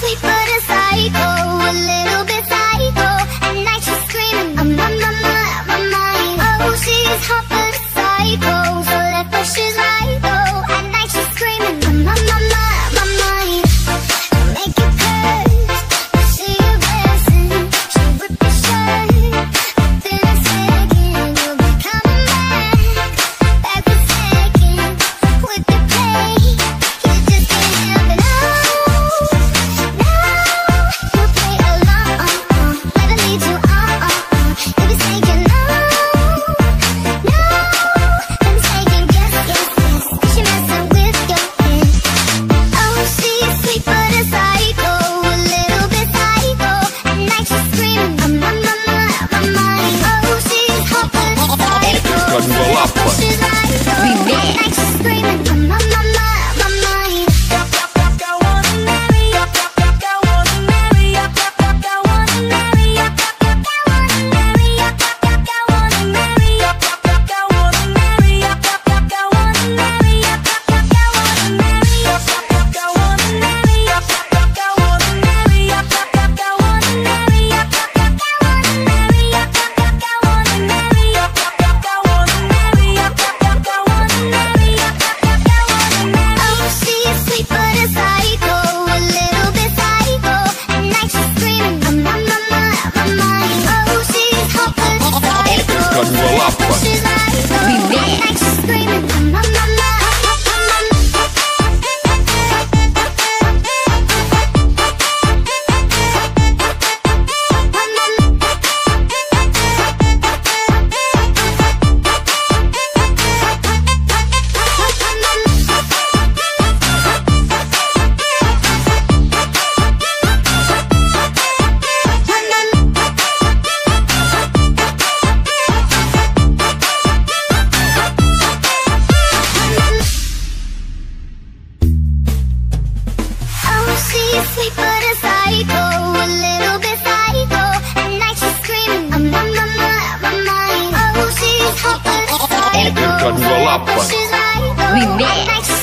sweet but a psycho, a little bit psycho. At night she's screaming, I'm on my mind. Oh, she's hot but a psycho, so left but she's right though. At night she's screaming, I'm on my mind. She'll make you curse, but she a blessing. She'll rip your shirt, within a second. You'll be coming back for seconds. With the pain, you just can't help it. You'll play along, let her lead you on. You'll be saying no, then saying yes. She messing with your head. Oh, she's sweet but a psycho, a little bit psycho. At night she's screaming, I'm on my mind. Oh, she's hot but a psycho, she's right though. At night she's screaming, I'm on my mind. She's sweet but a psycho, a little bit psycho. At night she's screaming, I'm on my mind. Oh, she's hot but a psycho, she's right though. At night she's